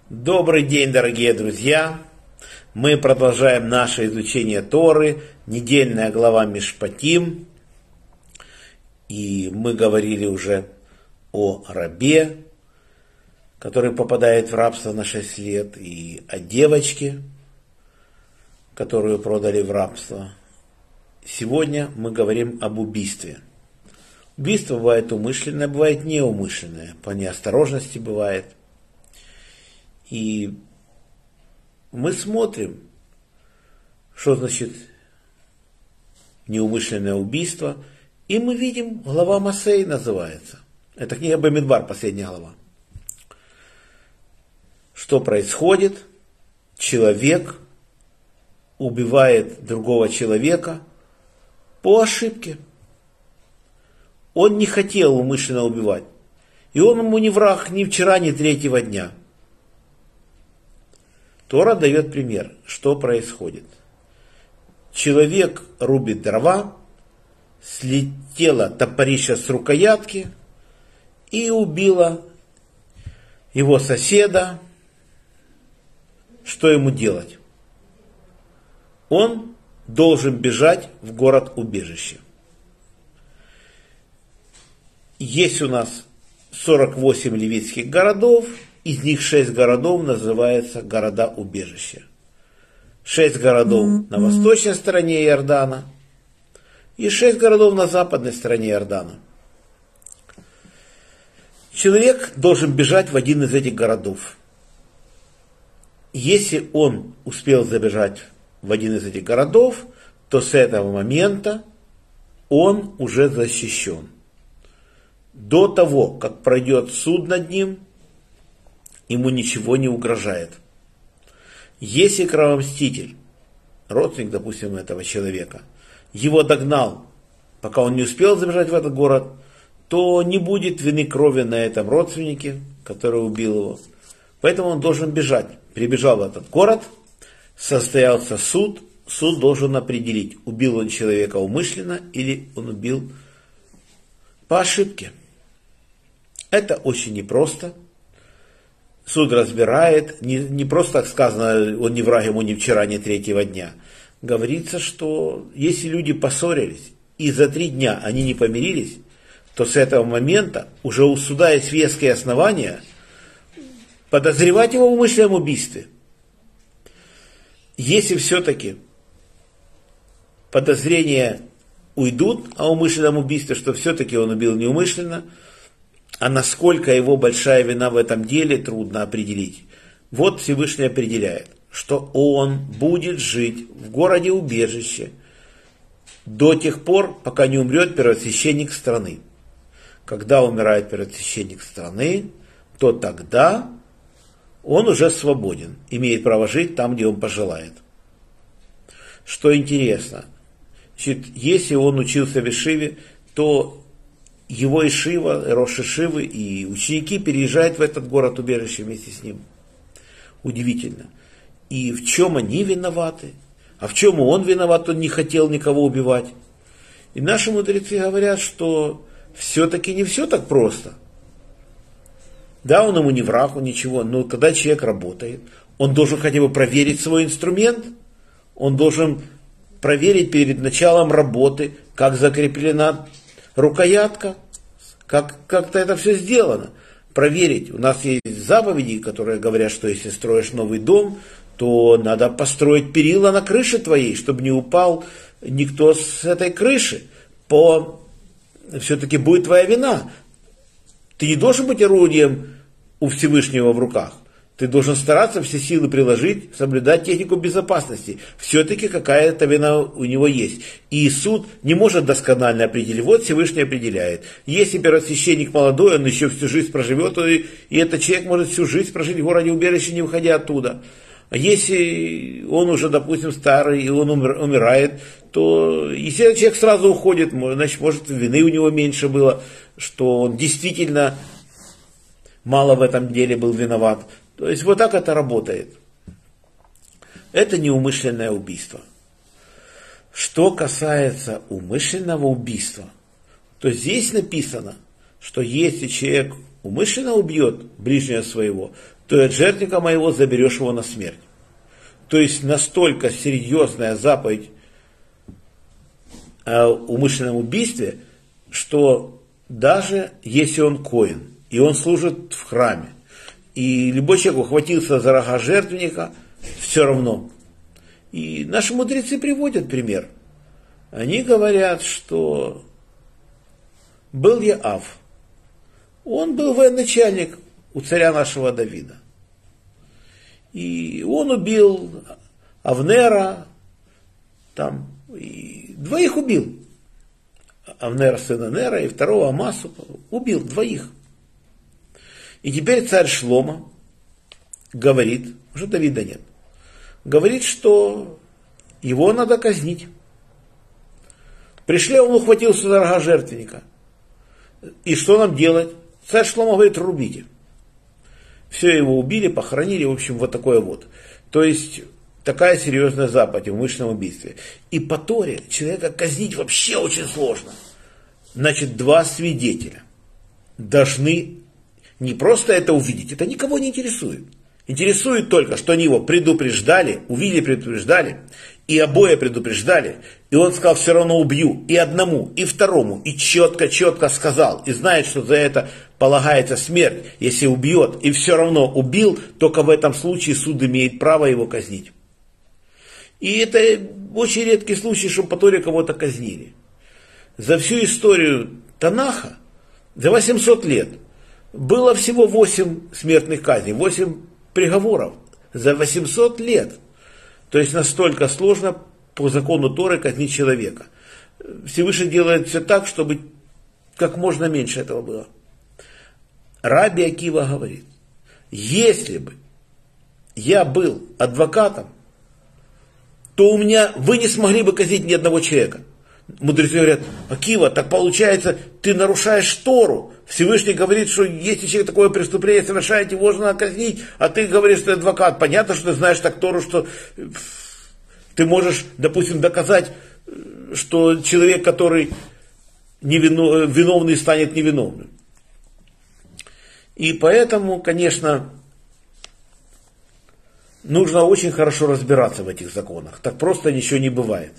Добрый день, дорогие друзья! Мы продолжаем наше изучение Торы, недельная глава Мишпатим. И мы говорили уже о рабе, который попадает в рабство на 6 лет, и о девочке, которую продали в рабство. Сегодня мы говорим об убийстве. Убийство бывает умышленное, бывает неумышленное, по неосторожности бывает. И мы смотрим, что значит неумышленное убийство, и мы видим, глава Мосей называется. Это книга Бамидбар, последняя глава. Что происходит? Человек убивает другого человека по ошибке. Он не хотел умышленно убивать. И он ему не враг ни вчера, ни третьего дня. Тора дает пример, что происходит. Человек рубит дрова, слетело топорище с рукоятки и убило его соседа. Что ему делать? Он должен бежать в город-убежище. Есть у нас 48 левитских городов. Из них 6 городов называются города-убежища. 6 городов на восточной стороне Иордана и 6 городов на западной стороне Иордана. Человек должен бежать в один из этих городов. Если он успел забежать в один из этих городов, то с этого момента он уже защищен. До того, как пройдет суд над ним, ему ничего не угрожает. Если кровомститель, родственник, допустим, этого человека, его догнал, пока он не успел забежать в этот город, то не будет вины крови на этом родственнике, который убил его. Поэтому он должен бежать. Прибежал в этот город, состоялся суд, суд должен определить, убил он человека умышленно или он убил по ошибке. Это очень непросто. Суд разбирает, не просто так сказано, он не враг ему ни вчера, ни третьего дня. Говорится, что если люди поссорились, и за 3 дня они не помирились, то с этого момента уже у суда есть веские основания подозревать его в умышленном убийстве. Если все-таки подозрения уйдут о умышленном убийстве, что все-таки он убил неумышленно, а насколько его большая вина в этом деле, трудно определить. Вот Всевышний определяет, что он будет жить в городе-убежище до тех пор, пока не умрет первосвященник страны. Когда умирает первосвященник страны, то тогда он уже свободен, имеет право жить там, где он пожелает. Что интересно, если он учился в Ишиве, то его Ишива, Рош Ишивы и ученики переезжают в этот город-убежище вместе с ним. Удивительно. И в чем они виноваты? А в чем он виноват? Он не хотел никого убивать. И наши мудрецы говорят, что все-таки не все так просто. Да, он ему не враг, он ничего, но когда человек работает, он должен хотя бы проверить свой инструмент, он должен проверить перед началом работы, как закреплена рукоятка, как-то это все сделано. Проверить. У нас есть заповеди, которые говорят, что если строишь новый дом, то надо построить перила на крыше твоей, чтобы не упал никто с этой крыши. Все-таки будет твоя вина. Ты не должен быть орудием у Всевышнего в руках. Ты должен стараться все силы приложить, соблюдать технику безопасности. Все-таки какая-то вина у него есть. И суд не может досконально определить. Вот Всевышний определяет. Если первосвященник молодой, он еще всю жизнь проживет, и этот человек может всю жизнь прожить в городе-убежище, не выходя оттуда. А если он уже, допустим, старый, и он умирает, то если этот человек сразу уходит, значит, может, вины у него меньше было, что он действительно мало в этом деле был виноват. То есть вот так это работает. Это неумышленное убийство. Что касается умышленного убийства, то здесь написано, что если человек умышленно убьет ближнего своего, то и от жертвенника моего заберешь его на смерть. То есть настолько серьезная заповедь о умышленном убийстве, что даже если он коэн, и он служит в храме, и любой человек ухватился за рога жертвенника, все равно. И наши мудрецы приводят пример. Они говорят, что был Яав. Он был военачальник у царя нашего Давида. И он убил Авнера, там, и двоих убил. Авнера, сына Нера, и второго Амасу. Убил двоих. И теперь царь Шломо говорит, уже Давида нет, говорит, что его надо казнить. Пришли, он ухватился за рога жертвенника. И что нам делать? Царь Шломо говорит, рубите. Все, его убили, похоронили, в общем, вот такое вот. То есть, такая серьезная заповедь в умышленном убийстве. И по Торе человека казнить вообще очень сложно. Значит, два свидетеля должны не просто это увидеть, это никого не интересует. Интересует только, что они его предупреждали, увидели, предупреждали, и обои предупреждали, и он сказал, все равно убью, и одному, и второму, и четко сказал, и знает, что за это полагается смерть, если убьет, и все равно убил, только в этом случае суд имеет право его казнить. И это очень редкий случай, что по Торе кого-то казнили. За всю историю Танаха, за 800 лет, было всего 8 смертных казней, 8 приговоров за 800 лет. То есть настолько сложно по закону Торы казнить человека. Всевышний делает все так, чтобы как можно меньше этого было. Раби Акива говорит, если бы я был адвокатом, то вы не смогли бы казнить ни одного человека. Мудрецы говорят, Акива, так получается, ты нарушаешь Тору. Всевышний говорит, что если человек такое преступление совершает, его нужно казнить, а ты говоришь, что ты адвокат. Понятно, что ты знаешь так Тору, что ты можешь, допустим, доказать, что человек, который виновный, станет невиновным. И поэтому, конечно, нужно очень хорошо разбираться в этих законах. Так просто ничего не бывает.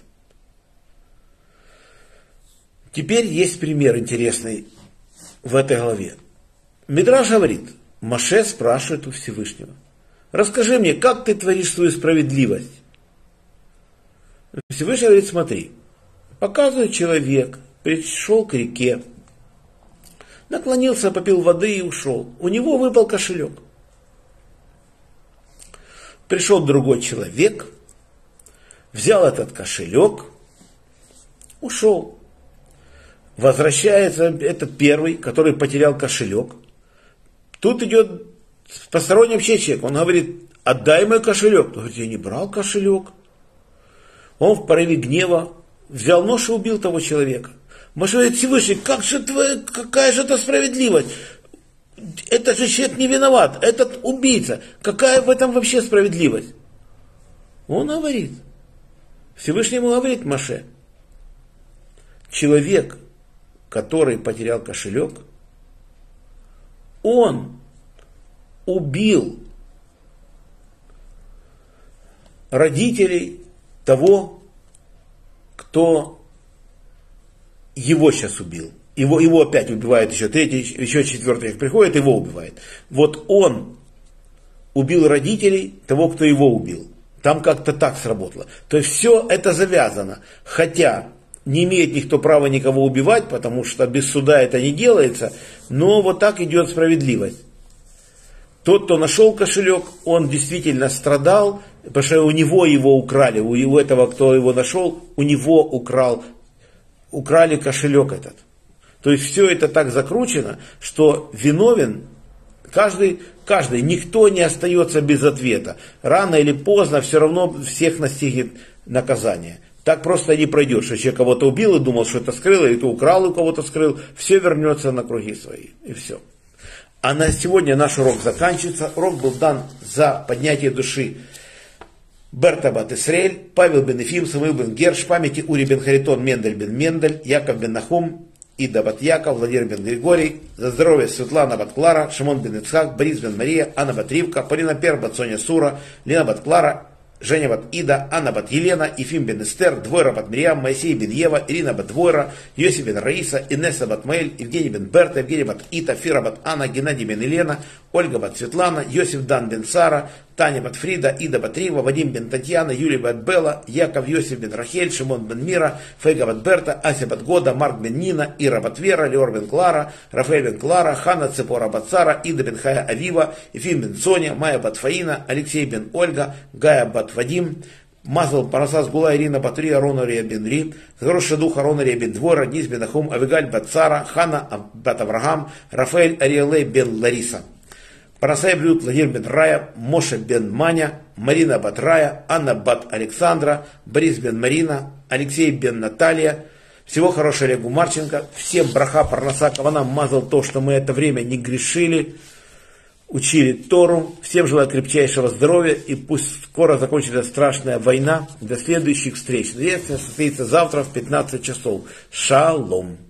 Теперь есть пример интересный в этой главе. Мидраш говорит, Моше спрашивает у Всевышнего, расскажи мне, как ты творишь свою справедливость? Всевышний говорит, смотри, показывает человек, пришел к реке, наклонился, попил воды и ушел. У него выпал кошелек. Пришел другой человек, взял этот кошелек, ушел. Возвращается этот первый, который потерял кошелек. Тут идет посторонний вообще человек. Он говорит, отдай мой кошелек. Он говорит, я не брал кошелек. Он в порыве гнева взял нож и убил того человека. Моше говорит, Всевышний, какая же это справедливость? Этот же человек не виноват, этот убийца. Какая в этом вообще справедливость? Он говорит, Всевышний ему говорит, Моше, человек, который потерял кошелек, он убил родителей того, кто его сейчас убил. Его опять убивает еще третий, еще четвертый приходит, его убивает. Вот он убил родителей того, кто его убил. Там как-то так сработало. То есть все это завязано. Хотя не имеет никто права никого убивать, потому что без суда это не делается, но вот так идет справедливость. Тот, кто нашел кошелек, он действительно страдал, потому что у него его украли, у этого, кто его нашел, у него украли кошелек этот. То есть все это так закручено, что виновен каждый, никто не остается без ответа. Рано или поздно все равно всех настигнет наказание. Так просто не пройдет, что человек кого-то убил и думал, что это скрыл, или то украл и у кого-то скрыл. Все вернется на круги свои. И все. А на сегодня наш урок заканчивается. Урок был дан за поднятие души Берта бат Исраэль, Павел бен Ефим, Самуил бен Герш, памяти Ури бен Харитон, Мендель бен Мендель, Яков бен Нахум, Ида бат Яков, Владимир бен Григорий, за здоровье Светлана бат Клара, Шимон бен Ицхак, Борис бен Мария, Анна бат Ривка, Полина Пер бат Соня Сура, Лена бат Клара, Женя бат Ида, Анна бат Елена, Ефим бен Эстер, Двойра бат Мирьям, Моисей бен Ева, Ирина бат Двойра, Йосиф бен Раиса, Инесса бат Маэль, Евгений бен Берта, Евгений бат Ита, Фира бат Анна, Геннадий бен Елена, Ольга бат Светлана, Йосиф Дан бен Сара, Таня бат Фрида, Ида бат Рива, Вадим бен Татьяна, Юлия бат Белла, Яков Йосиф бен Рахель, Шимон бен Мира, Фейга бат Берта, Ася бат Года, Марк бен Нина, Ира бат Вера, Леор бен Клара, Рафаэль бен Клара, Ханна Цепора бат Сара, Ида бен Хая Авива, Ефим бен Соня, Майя бат Фаина, Алексей бен Ольга, Гая бат Вадим, Мазал Парасас Гула Ирина Батри Арона Рия бен Ри, Хороший дух Арона Рия бен Двора, Низ бен Ахум, Авигаль бат Сара, Хана бат Авраам, Рафаэль Ариэлей бен Лариса. Парасай блюд Владимир бен Рая, Моше бен Маня, Марина бат Рая, Анна бат Александра, Борис бен Марина, Алексей бен Наталья. Всего хорошего Олегу Марченко. Всем браха Парнаса Кавана мазал то, что мы это время не грешили, учили Тору. Всем желаю крепчайшего здоровья и пусть скоро закончится страшная война. До следующих встреч. Следствие состоится завтра в 15 часов. Шалом.